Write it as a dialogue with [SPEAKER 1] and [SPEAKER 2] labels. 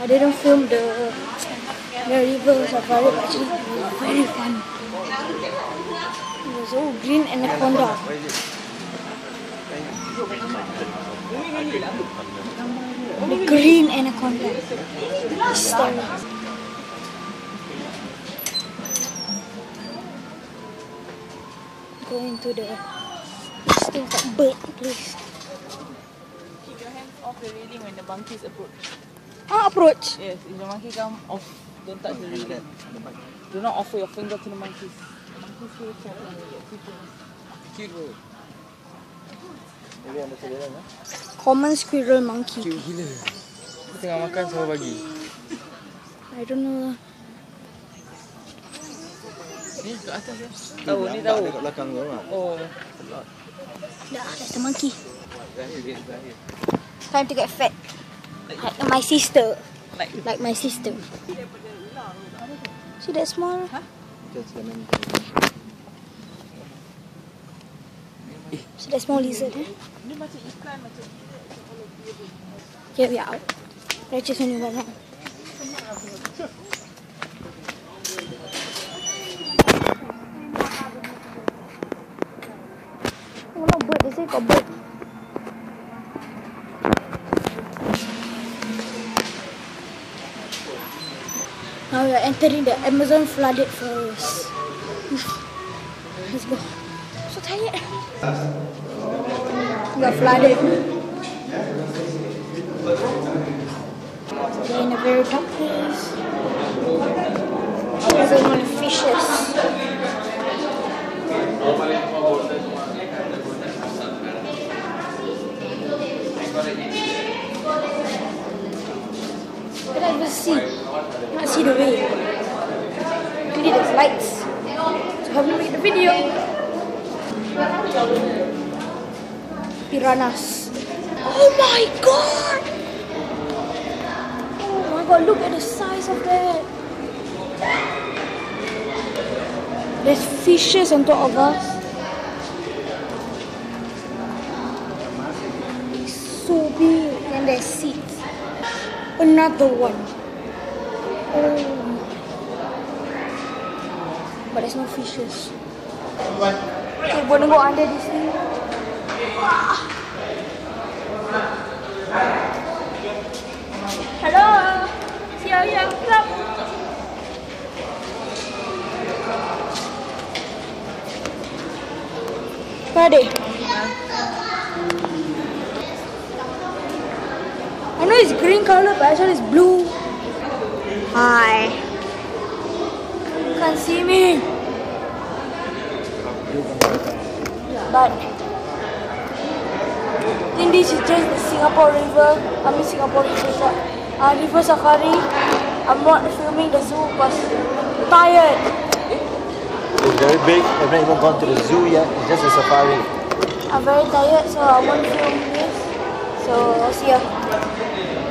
[SPEAKER 1] I didn't film the river safari, but actually it was very fun. It was all green anaconda. The green anaconda. Go into the bird place.
[SPEAKER 2] Keep your hands off the railing when the monkeys approach.
[SPEAKER 1] Approach?
[SPEAKER 2] Yes, if the monkey come off, don't touch the railing. Do not offer your finger to the monkeys. Monkeys will catch and you get cute. Cute. Maybe ada sederhana lah.
[SPEAKER 1] Common squirrel monkey.
[SPEAKER 2] Cute gila. Aku tengah makan sama bagi.
[SPEAKER 1] I don't know.
[SPEAKER 2] Ni kat atas ya. Tahu ni tahu.
[SPEAKER 3] Dekat belakang tu lah.
[SPEAKER 2] Oh.
[SPEAKER 1] That's the monkey.
[SPEAKER 3] Zahir.
[SPEAKER 1] Time to get fat. Like my sister.
[SPEAKER 2] Like
[SPEAKER 1] my sister. See that small? See that small lizard?
[SPEAKER 2] ni macam ikan macam.
[SPEAKER 1] Yeah, we are out. Let's just only one round. Oh, no bird. They say got bird. Now we are entering the Amazon flooded forest. Let's go. I'm so tired. We are flooded. We're in a very dark place. There's a lot of fishes. I don't even see. Not see the way. Really, there's lights. So help me make the video. Piranhas. Oh my god! Oh my god, look at the size of that. There's fishes on top of us. It's so big. And there's seeds. Another one. Oh. But there's no fishes. Okay, we're gonna go under this thing. Hello. See how you have club. Where are they? I know it's green color, but actually it's blue. Hi. You can't see me. But I think this is just the Singapore River. I mean Singapore River. River Safari. I'm not filming the zoo because I'm tired.
[SPEAKER 3] It's very big. I haven't even gone to the zoo yet. It's just a safari.
[SPEAKER 1] I'm very tired, so I won't film this. So I'll see ya.